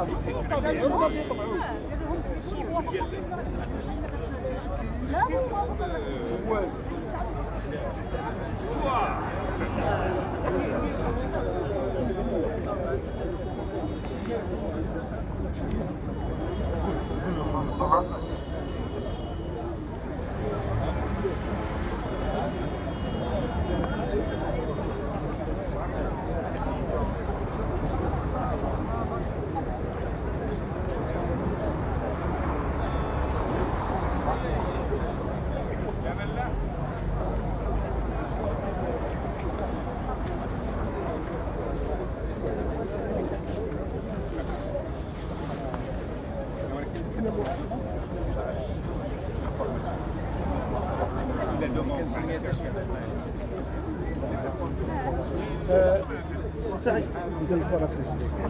سعيد إذا الكرة في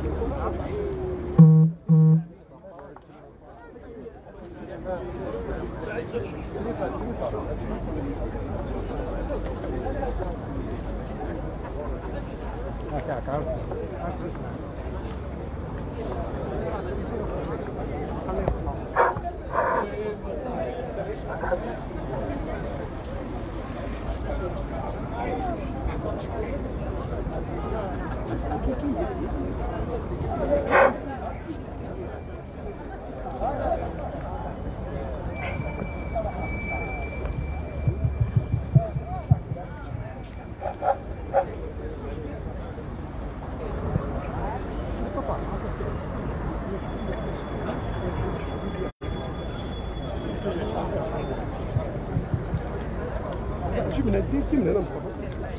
جيب من هنا جيب من هنا مصطفى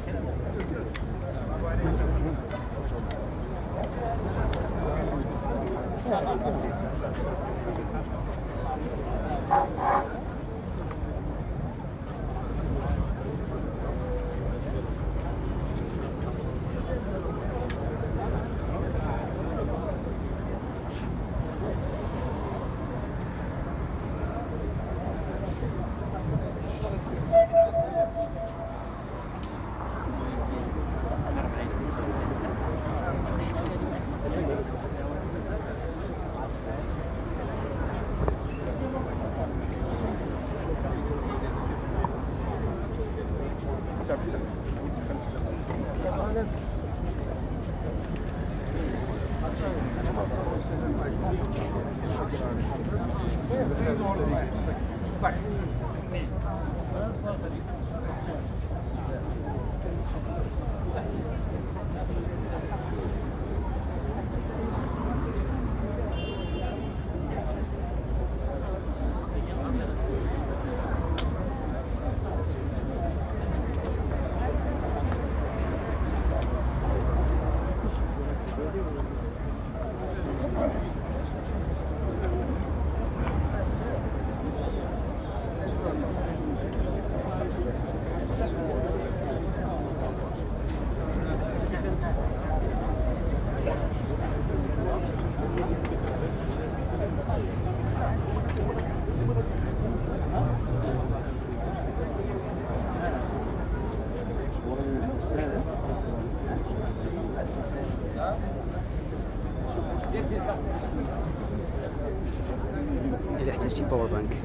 إذا احتجتي باور بانك.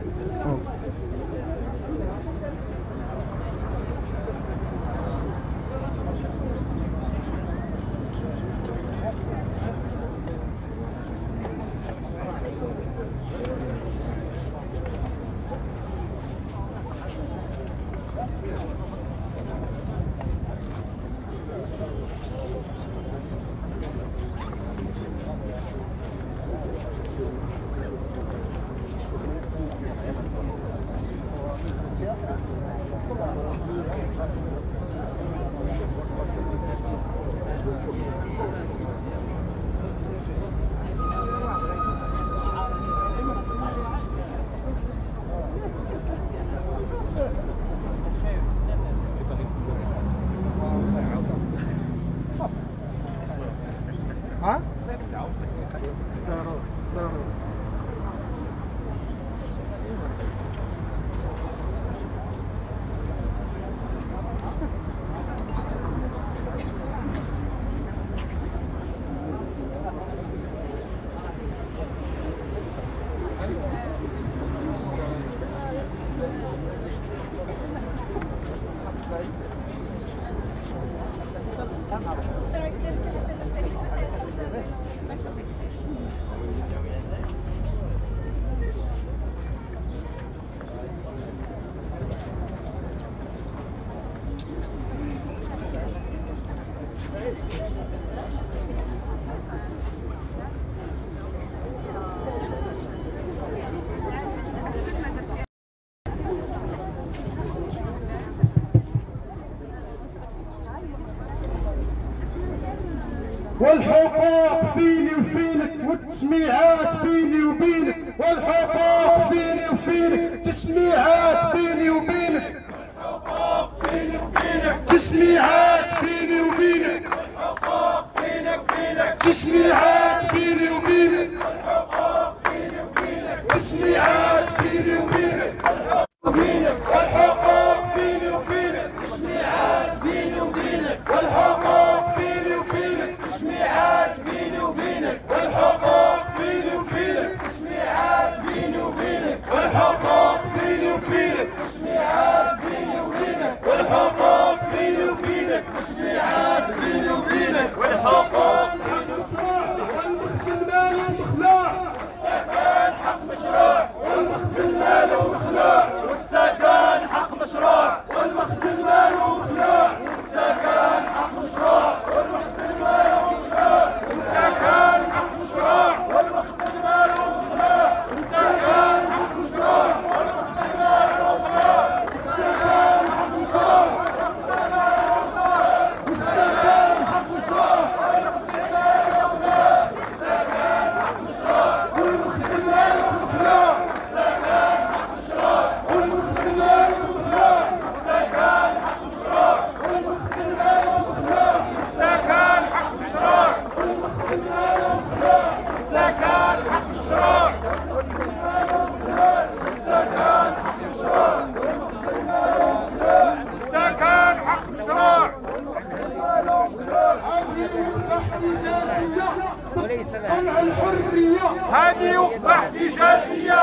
والحقوق فيني وفينك والتسميعات بيني وبينك، والحقوق فيني وفينك، تسميعات بيني وبينك، الحقوق فيني وفينك، تسميعات بيني وبينك، الحقوق فينك تسميعات بيني وبينك، الحقوق فيني وفينك، تسميعات بيني وبينك، والحقوق فيني وفينك، تسميعات بيني وبينك، والحقوق فيني وفينك، تسميعات بيني وبينك، والحقوق فيني وفينك، تسميعات بيني وبينك، والحقوق فيني وفينك، تسميعات بيني وبينك، والحقوق فيني وفينك، تسميعات بيني وبينك، والحقوق والمخزن ماله مخلوع، والسكن حق مشروع، والمخزن ماله مخلوع، والسكن حق مشروع، والمخزن ماله مخلوع، والسكن حق مشروع، والمخزن ماله مخلوع، والسكن حق مشروع، والمخزن ماله مخلوع، والسكن حق مشروع، والمخزن ماله مخلوع، والسكن حق مشروع، والسكن حق مشروع، والمخزن ماله مخلوع، والسكن حق مشروع، والمخزن ماله مخلوع، والسكن حق مشروع، والمخزن ماله مخلوع، والسكن حق مشروع، والمخزن ماله مخلوع، والسكن حق مشروع، والسكن حق مشروع، والمخزن ماله مخلوع، والسكن حق مشروع، وليس له. قمع الحرية هذه وقفة احتجاجية،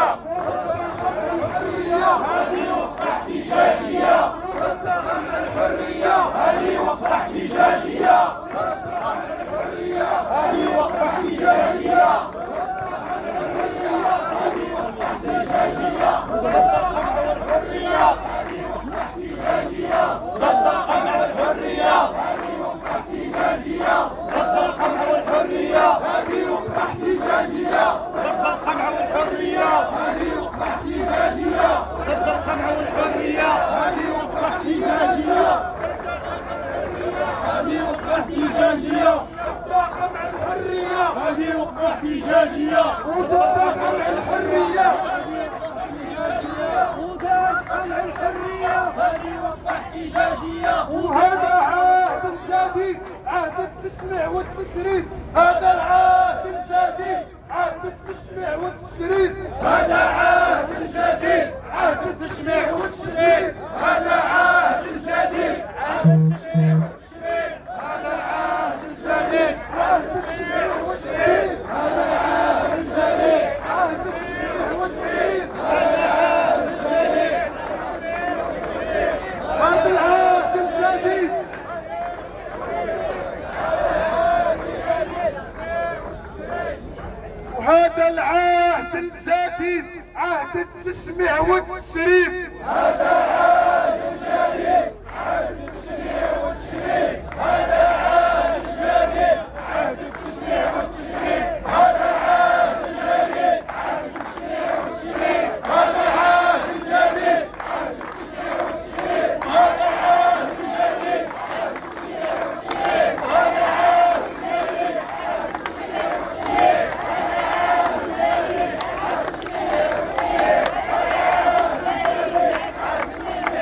هذه وقفة احتجاجية، قمع الحرية هذه وقفة احتجاجية، هذه وقفة احتجاجية، هذه وقفة احتجاجية ضد القمع والحرية، ضد القمع والحرية، هذه وقفة احتجاجية ضد القمع والحرية، هذه وقفة احتجاجية ضد القمع والحرية، هذه وقفة احتجاجية ضد القمع والحرية، هذه وقفة احتجاجية، هذه وقفة احتجاجية ضد قمع الحرية، هذه وقفة احتجاجية ضد قمع الحرية، قمع الحرية، هذه وقفة احتجاجية، وهذا عهد جديد، عهد التسميع والتشريد، هذا العهد الجديد، عهد التسميع والتشريد، هذا عهد جديد، عهد التسميع والتشريد، هذا عهد جديد، عهد التسميع والتشريد، هذا العهد الجديد، عهد التسميع والتشريد، هذا العهد الجديد، عهد التسميع والتشريد، هذا العهد الجديد، هذا العهد الجديد، وهذا العهد الجديد، عهد التسميع والتشريف، هذا عهد جديد، عهد التسميع والتشريف، هذا عهد جديد، عهد التسميع والتشريف، هذا عهد جديد، عهد التسميع والتشريف، هذا عهد جديد، عهد التسميع والتشريف، هذا عهد جديد، عهد التسميع والتشريف، هذا عهد جديد، عهد التسميع والتشريف، هذا عهد جديد، عهد التسميع والتشريف،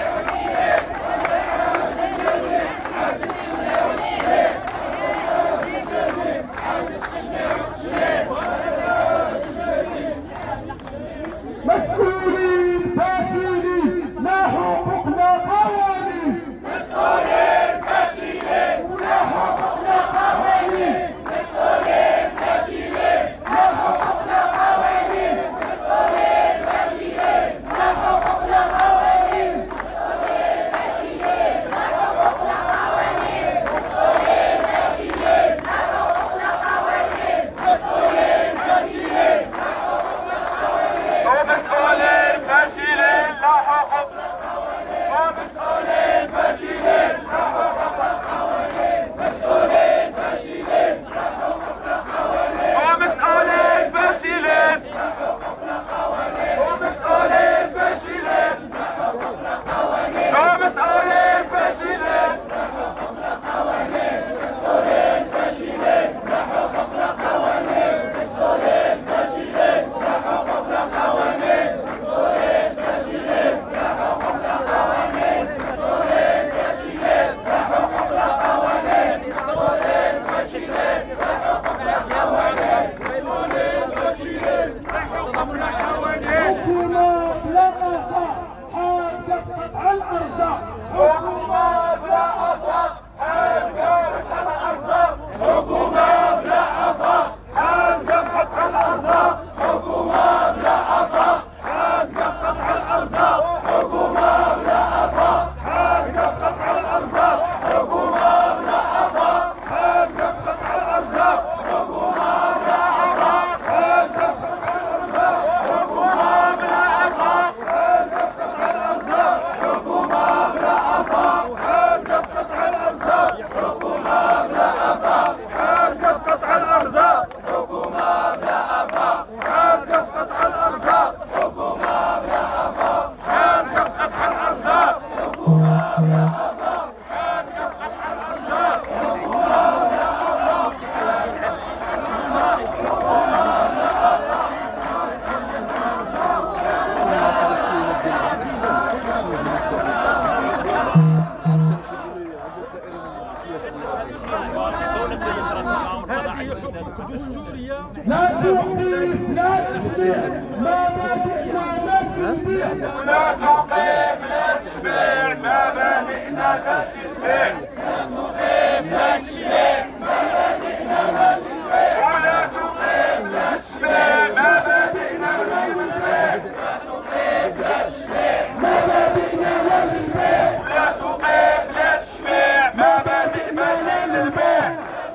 مبادئنا لا تشبع ولا توقف لا تشبع مبادئنا لا تشبع لا توقف لا تشبع مبادئنا لا تشبع ولا توقف لا تشبع مبادئنا لا تشبع لا توقف لا تشبع مبادئنا لا تشبع ولا توقف لا تشبع مبادئ ماشي للبيع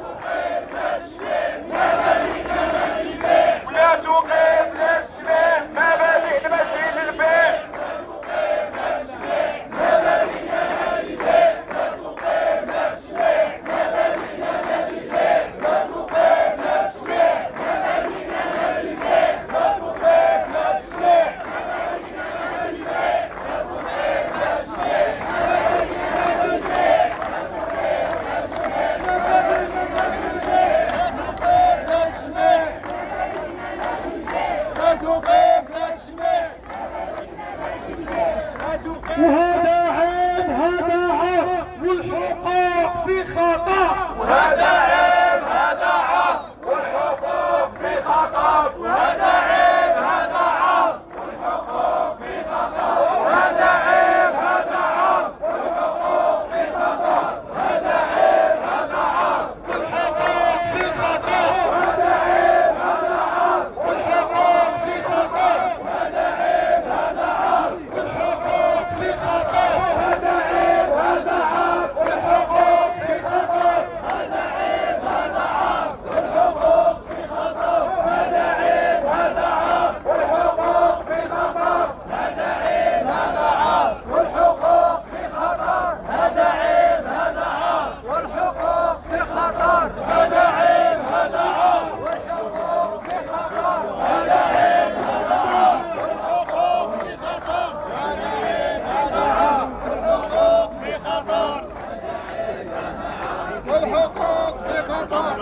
ولا توقف لا تشبع مبادئ ماشي للبيع وهذا عيب هذا عار والحقوق في خطر وهذا عيب هذا عار والحقوق في خطر وهذا عيب هذا عار والحقوق في خطر وهذا عيب هذا عار والحقوق في خطر وهذا عيب هذا عار والحقوق في خطر وهذا عيب هذا عار والحقوق في خطر وهذا عيب هذا عار والحقوق في خطر هذا عيب هذا عار والحقوق في خطر هذا عيب هذا عار والحقوق في خطر هذا عيب هذا عار والحقوق في خطر هذا عيب هذا عار والحقوق في خطر هذا عيب هذا عار والحقوق في خطر هذا عيب هذا عار والحقوق في خطر هذا عيب هذا عار والحقوق في خطر هذا عيب هذا عار والحقوق في خطر والحقوق في خطر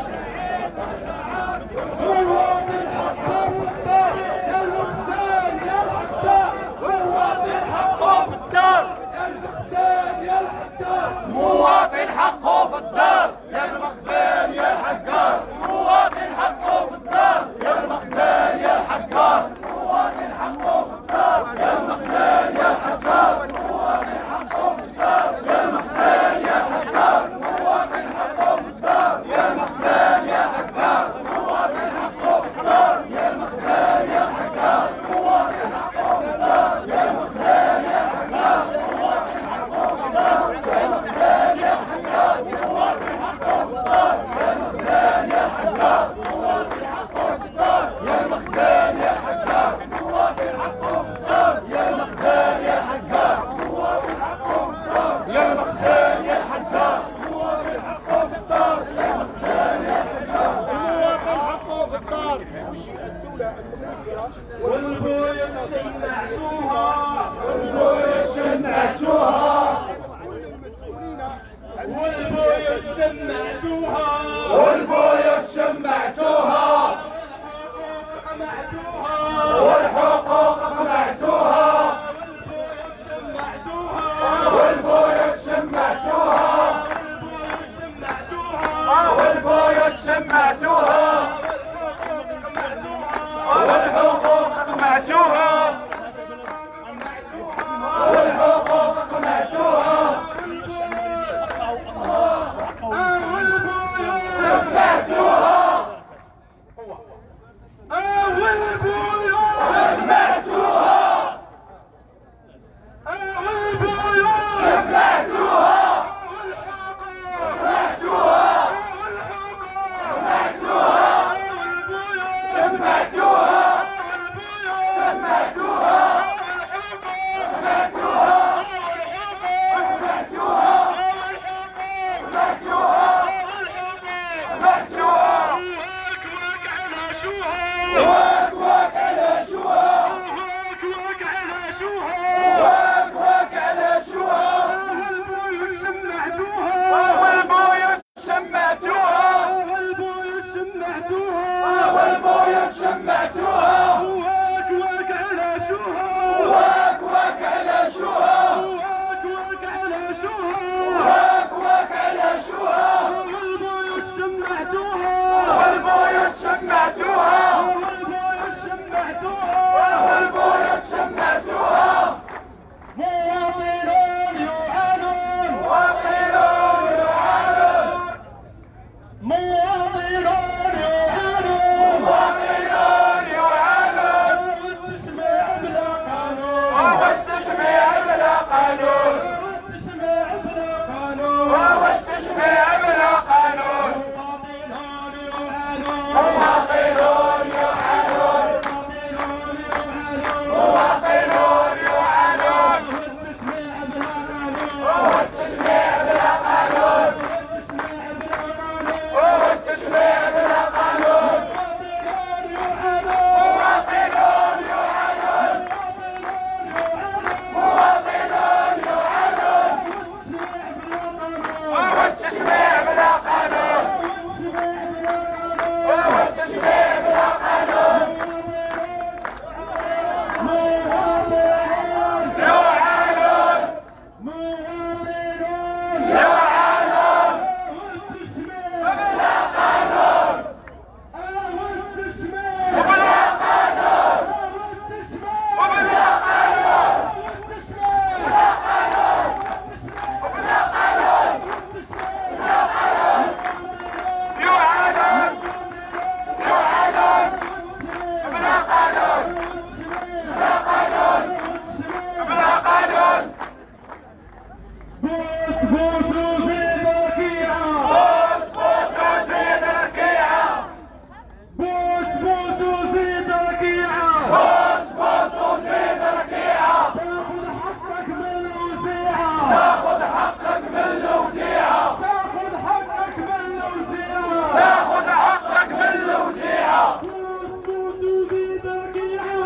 والواطن حقه في الدار يا المحسن يا الحدار والواطن حقه في الدار يا المحسن يا الحدار مواطن حقه في الدار يا المخزن يا الحجار مواطن حقه في الدار يا المخزن يا الحجار مواطن حقه في الدار يا المخزن يا الحجار مواطن حقه في الدار يا المخزن يا الحجار مواطن حقه في الدار يا المخزن يا الحجار مواطن حقه في الدار يا المخزن يا الحجار مواطن حقه في الدار يا المخزن يا الحجار مواطن حقه في الدار يا المخزن يا الحجار مواطن حقه في الدار يا المخزن يا الحجار مواطن حقه في الدار يا المخزن يا الحجار مواطن حقه في الدار يا المخزن يا الحجار مواطن حقه في الدار يا المخزن يا الحجار مواطن حقه في الدار يا المخزن يا الحجار مواطن حقه في الدار والبيوت شمعتوها والبيوت شمعتوها والبيوت شمعتوها والبيوت شمعتوها والحقوق قمعتوها والبيوت شمعتوها والبيوت شمعتوها والحقوق قمعتوها والحقوق قمعتوها شمعتوها والبيوت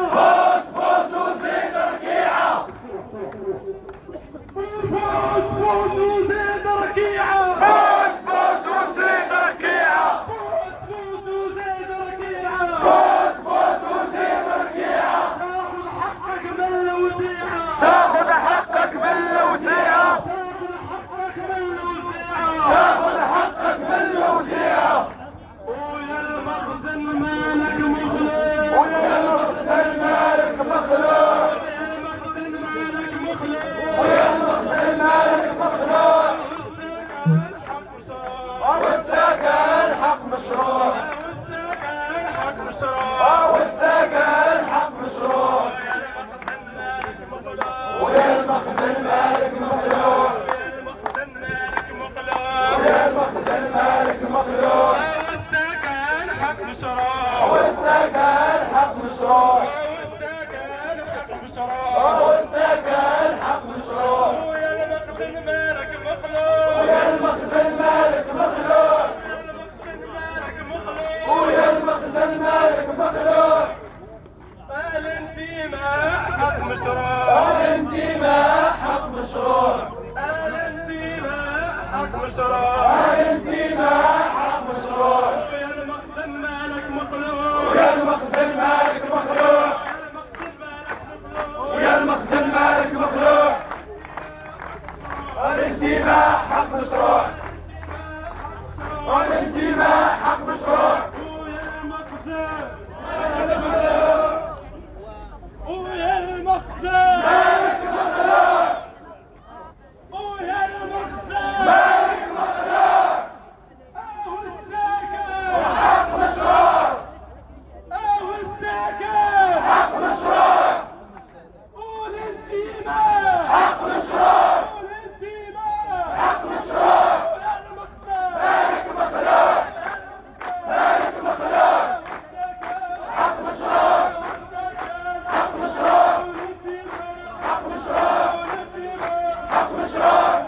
بوس بوس وزيد ركيعة بوس بوس وزيد ركيعة بوس بوس وزيد ركيعة بوس بوس وزيد ركيعة بوس بوس وزيد ركيعة تاخذ حقك بالوزيعة تاخذ حقك بالوزيعة ويا المخزن مالك مخلوق ويا المخزن مالك مخلوق ويا المخزن مالك مخلوق والسكن حق مشروع والسكن حق مشروع ويا المخزن مالك مخلوق ويا المخزن مالك مخلوق والسكن حق مشروع والسكن حق مشروع والسكن حق مشروع ويا المخزن مالك مخلوق ويا المخزن مالك مخلوق ويا المخزن مالك مخلوق الانتماء حق مشروع الانتماء حق مشروع الانتماء حق مشروع الانتماء حق مشروع ويا المخزن مالك مخلوق ويا المخزن مالك مخلوق ويا المخزن مالك مخلوق الانتماء حق مشروع الانتماء حق مشروع ويا المخزن مالك مخلوق ويا المخزن مالك مخلوق والسكن حق مشروع والسكن حق مشروع والانتماء حق مشروع والانتماء حق مشروع ويا المخزن مالك مخلوق مالك مخلوق حق مشروع حق مشروع حق مشروع حق مشروع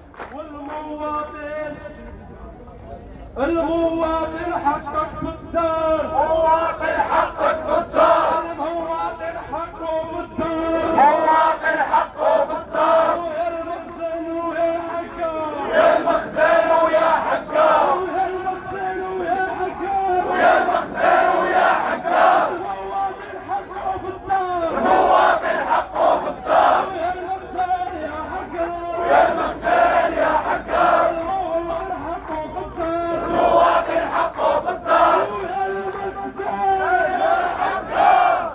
والمواطن حقك في الدار مواطن حقك في الدار المواطن حقه في الدار مواطن حقه في الدار ويا المخزن ويا حقه ويا المخزن ويا حقه ويا المخزن ويا حقه ويا المخزن ويا حقه المواطن حقه في الدار المواطن حقه في الدار ويا المخزن يا حقه ويا المخزن يا حقه المواطن حقه في الدار المواطن حقه في الدار ويا المخزن يا حقه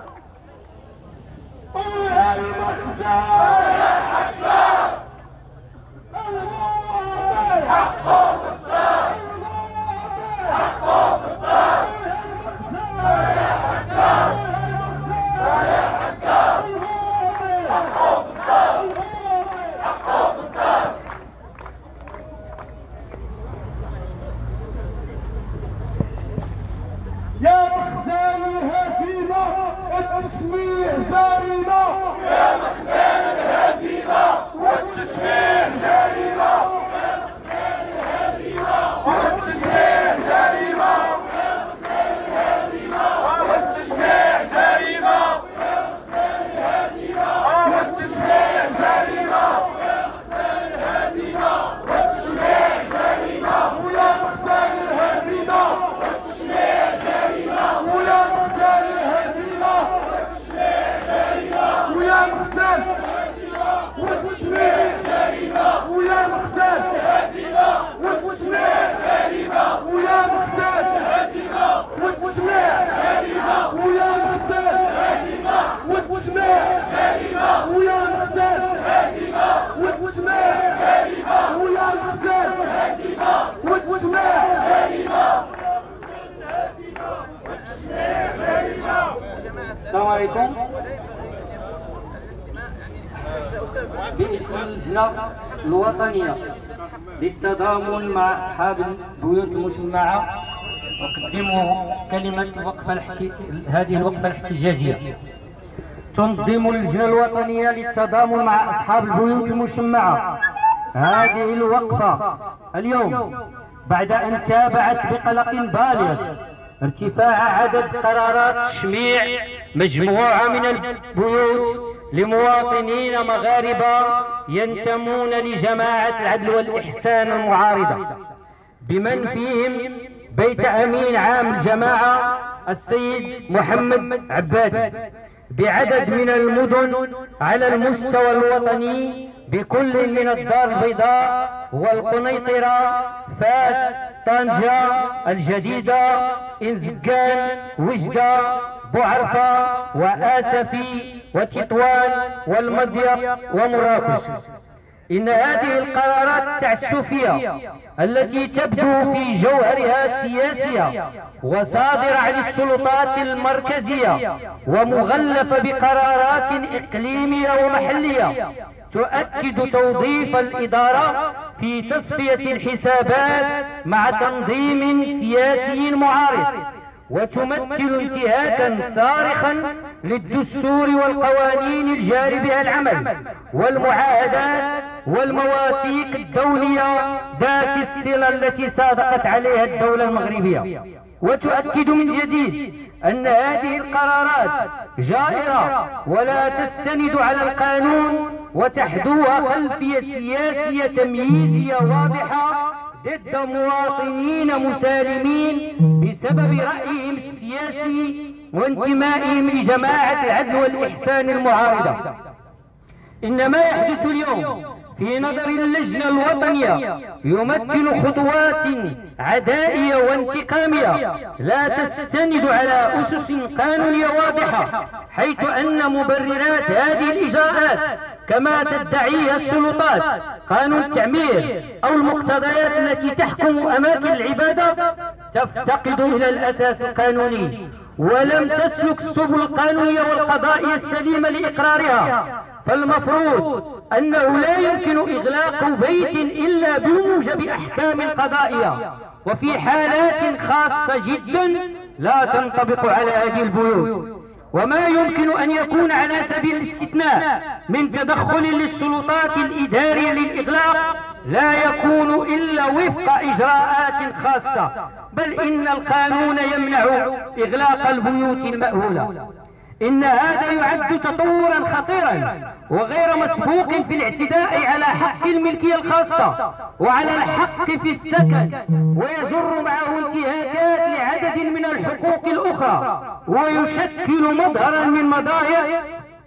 ويا المخزن يا حقه المواطن حقه في الدار المواطن حقه في الدار ويا المخزن يا حقه يا حقه المواطن حقه في الدار حقه في الدار يا مخزن الهزيمة والتشميع جريمة يا مخزن الهزيمة والتشميع جريمة يا مخزن الهزيمة والتشميع جريمة يا مخزن الهزيمة والتشميع جريمة يا مخزن الهزيمة والتشميع جريمة يا مخزن الهزيمة والتشميع جريمة ويا مخزن الهزيمة والتشميع جريمة ويا مخزن الهزيمة والتشميع جريمة ويا مخزن والتشميع جريمة ويا مخزن الهزيمة والتشميع جريمة ويا مخزن الهزيمة والتشميع جريمة ويا مخزن الهزيمة والتشميع جريمة ويا مخزن الهزيمة والتشميع جريمة ويا مخزن الهزيمة والتشميع جريمة. السلام عليكم. باسم اللجنة الوطنية للتضامن مع أصحاب البيوت المشمعة أقدم كلمة هذه الوقفة الاحتجاجية. تنظم اللجنة الوطنية للتضامن مع أصحاب البيوت المشمعة هذه الوقفة اليوم بعد أن تابعت بقلق بالغ ارتفاع عدد قرارات تشميع مجموعة من البيوت لمواطنين مغاربة ينتمون لجماعة العدل والإحسان المعارضة، بمن فيهم بيت أمين عام الجماعة السيد محمد عبادي، بعدد من المدن على المستوى الوطني بكل من الدار البيضاء والقنيطرة، فاس، طنجة، الجديدة، إنزكان، وجدة، بوعرفة، وآسفي، وتطوان، والمضيق، ومراكش. إن هذه القرارات التعسفية التي تبدو في جوهرها سياسية وصادرة عن السلطات المركزية ومغلفة بقرارات إقليمية ومحلية تؤكد توظيف الإدارة في تصفية الحسابات مع تنظيم سياسي معارض، وتمثل انتهاكا صارخا للدستور والقوانين الجاري بها العمل والمعاهدات والمواثيق الدولية ذات الصلة التي صادقت عليها الدولة المغربية، وتؤكد من جديد أن هذه القرارات جائرة ولا تستند على القانون وتحدوها خلفية سياسية تمييزية واضحة ضد مواطنين مسالمين بسبب رأيهم السياسي وانتمائهم لجماعة العدل والإحسان المعارضة. إن ما يحدث اليوم في نظر اللجنة الوطنية يمثل خطوات عدائية وانتقامية لا تستند على أسس قانونية واضحة، حيث أن مبررات هذه الإجراءات كما تدعيها السلطات قانون التعمير أو المقتضيات التي تحكم أماكن العبادة تفتقد إلى الأساس القانوني، ولم تسلك السبل القانونية والقضائية السليمة لإقرارها. فالمفروض أنه لا يمكن إغلاق بيت إلا بموجب أحكام قضائية، وفي حالات خاصة جدا لا تنطبق على هذه البيوت. وما يمكن أن يكون على سبيل الاستثناء من تدخل للسلطات الإدارية للإغلاق لا يكون إلا وفق إجراءات خاصة، بل إن القانون يمنع إغلاق البيوت المأهولة. إن هذا يعد تطورا خطيرا وغير مسبوق في الاعتداء على حق الملكية الخاصة وعلى الحق في السكن، ويجر معه انتهاكات لعدد من الحقوق الأخرى، ويشكل مظهرا من مظاهر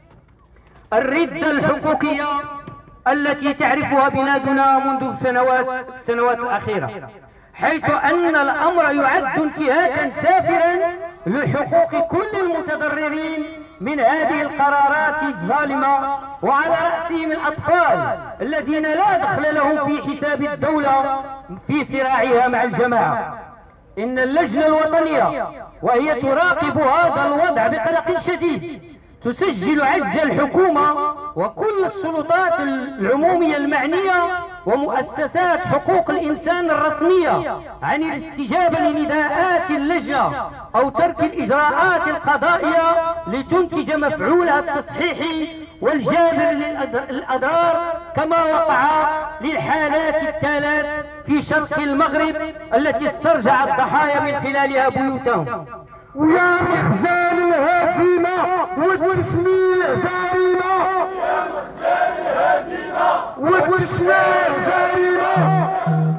الردة الحقوقية التي تعرفها بلادنا منذ السنوات الأخيرة، حيث أن الأمر يعد انتهاكا سافرا لحقوق كل المتضررين من هذه القرارات الظالمة، وعلى رأسهم الأطفال الذين لا دخل لهم في حساب الدولة في صراعها مع الجماعة. إن اللجنة الوطنية وهي تراقب هذا الوضع بقلق شديد تسجل عجز الحكومة وكل السلطات العمومية المعنية ومؤسسات حقوق الإنسان الرسمية عن الاستجابة لنداءات اللجنة أو ترك الإجراءات القضائية لتنتج مفعولها التصحيحي والجابر للأضرار، كما وقع للحالات الثلاث في شرق المغرب التي استرجع الضحايا من خلالها بيوتهم. ويا مخزن الهزيمة والتشميع جريمة، يا مخزن الهزيمة والتشميع جريمة،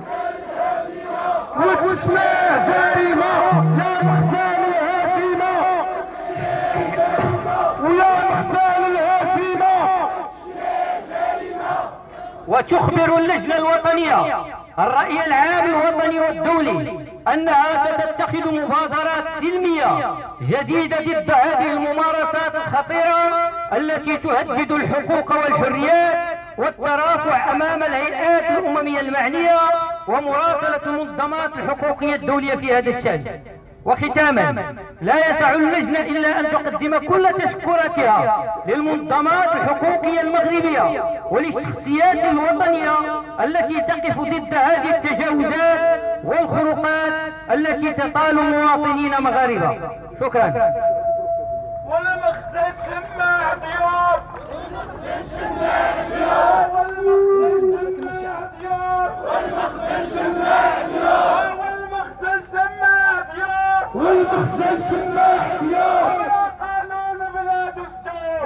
والتشميع جريمة، يا مخزن الهزيمة ويا مخزن الهزيمة. وتخبر اللجنة الوطنية الرأي العام الوطني والدولي أنها ستتخذ مبادرات سلمية جديدة ضد هذه الممارسات الخطيرة التي تهدد الحقوق والحريات والترافع أمام الهيئات الأممية المعنية ومراسلة المنظمات الحقوقية الدولية في هذا الشأن. وختاما، لا يسع اللجنة إلا أن تقدم كل تشكراتها للمنظمات الحقوقية المغربية وللشخصيات الوطنية التي تقف ضد هذه التجاوزات والخروقات التي تطال مواطنين مغاربة. شكرا. والمخزن شماع ديار، والمخزن شماع ديار، والمخزن شماع ديار، والمخزن شماع ديار، والمخزن شماع ديار، والمخزن شماع ديار. قانون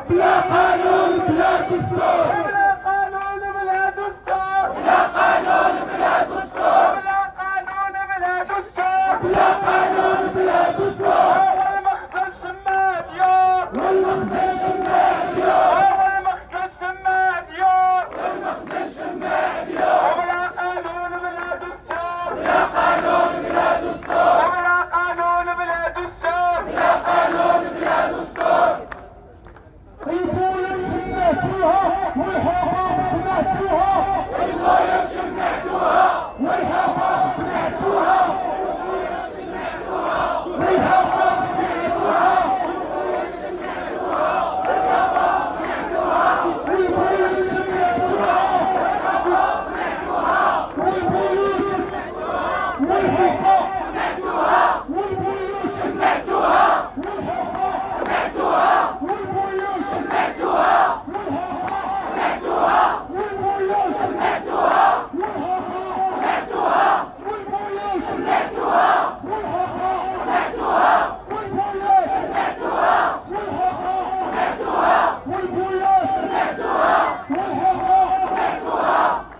بلا قانون بلا دستور بلا قانون بلا دستور بلا قانون بلا دستور بلا قانون بلا دستور بلا قانون بلا دستور والمخزن شماع ديار والمخزن شماع ديار والمخزن شماع ديار والمخزن شماع ديار بلا قانون بلا دستور بلا قانون بلا دستور بلا قانون بلا دستور بلا قانون بلا دستور البوية شمعتوها والحقوق منعتوها البوية شمعتوها والحقوق منعتوها البوية شمعتوها والحقوق منعتوها البوية شمعتوها والحقوق منعتوها البوية شمعتوها والحقوق منعتوها والبوية شمعتوها والحقوق منعتوها والبوية شمعتوها والحقوق منعتوها والبوية شمعتوها منعتوها والبوية شمعتوها منعتوها والبوية شمعتوها منعتوها والبوية شمعتوها منعتوها والبوية شمعتوها منعتوها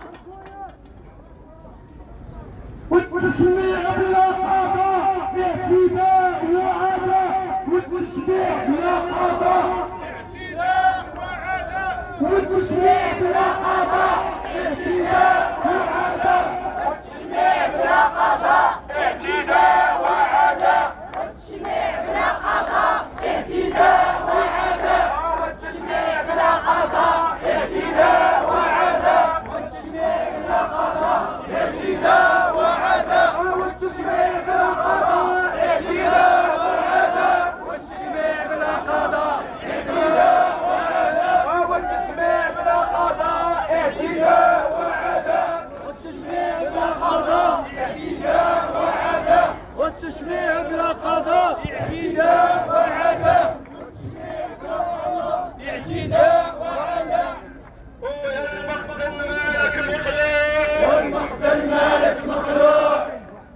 والتسميع بلا قضاء باعتداء وعداء والتشبيع بلا قضاء والتشميع بلا قضاء اعتداء وعداء والتشميع بلا قضاء اعتداء وعداء والتشميع بلا قضاء اعتداء وعداء والتشميع بلا قضاء اعتداء وعداء والتشميع بلا قضاء اعتداء وعداء والتشميع بلا قضاء اعتداء وعداء والتشميع بلا قضاء اعتداء وعداء والتشميع بلا قضاء اعتداء وعداء والتشميع بلا قضاء اعتداء وعداء والتشميع بلا قضاء اعتداء وعداء اعتداء وعداء والمخزن مالك مخلوق والمخزن مالك مخلوق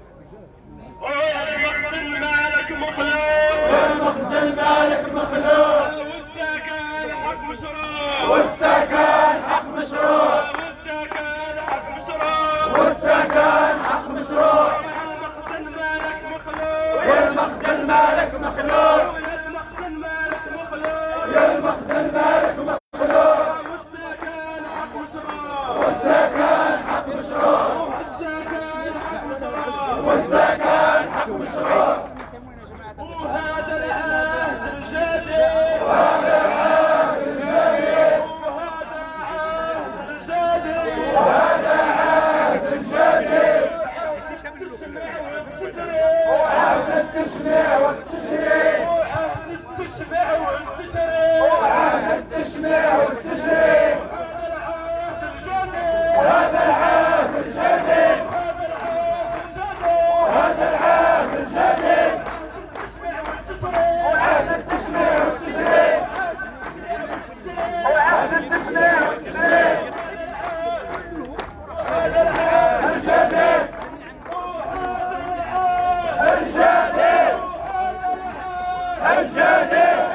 والمخزن مالك مخلوق والمخزن مالك مخلوق والسكن حق مشروع والسكن حق مشروع والسكن حق مشروع والسكن حق مشروع والمخزن مالك مخلوق والمخزن مالك مخلوق والمخزن مالك مخلوق والمخزن مالك مخلوق والسكن حق مشروع والسكن حق مشروع والسكن حق مشروع والسكن حق مشروع وهذا العهد الجديد وهذا العهد الجديد وهذا عهد الجديد وعهد التشميع والتشريع وعهد التشميع والتشريع وعهد التشميع والتشريع وهذا العهد الجديد وهذا العهد الجديد وعهد التشميع والتشريع وعهد التشميع والتشريع وهذا العهد الجديد الجديد الجديد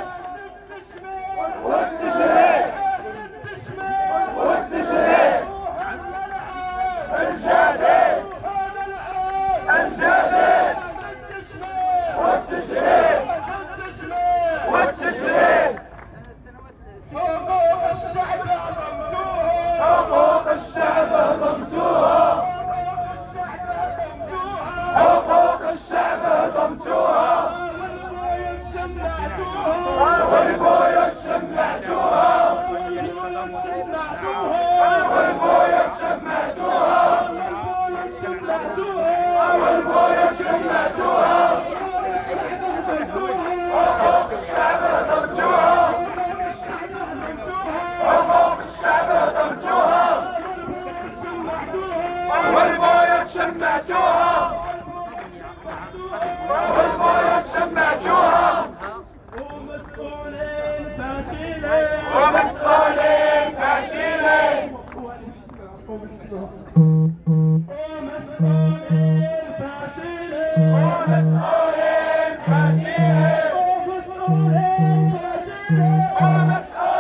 والتشريع والتشريع الجديد الجديد والتشريع والتشريع حقوق الشعب هضمتوها حقوق الشعب هضمتوها حقوق الشعب هضمتوها والبوية شمعتوها والبوية شمعتوها والبوية شمعتوها والبوية شمعتوها حقوق الشعب هضمتوها حقوق الشعب هضمتوها والبوية شمعتوها والبوية شمعتوها ومسؤولين فاشلين ومسؤولين فاشلين ومسؤولين فاشلين ومسؤولين فاشلين ومسؤولين فاشلين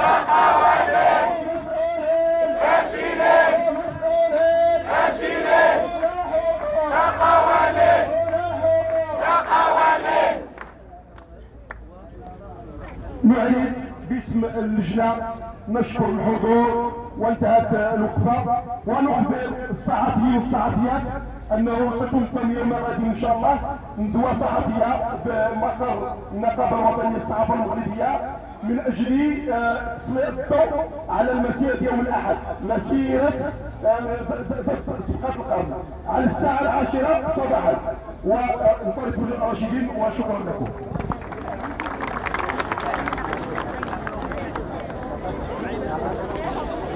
نعيد باسم اللجنة نشكر الحضور وانتهت الوقفة، ونخبر الصحفيين والصحفيات أنه ستنظم يوم غد إن شاء الله ندوة صحفية بمقر النقابة الوطنية للصحافة المغربية من أجل تسليط الضوء على المسيرة يوم الأحد، مسيرة صفقة القرن على الساعة 10 صباحا، ونصرف الراشدين وشكرا لكم. Thank you.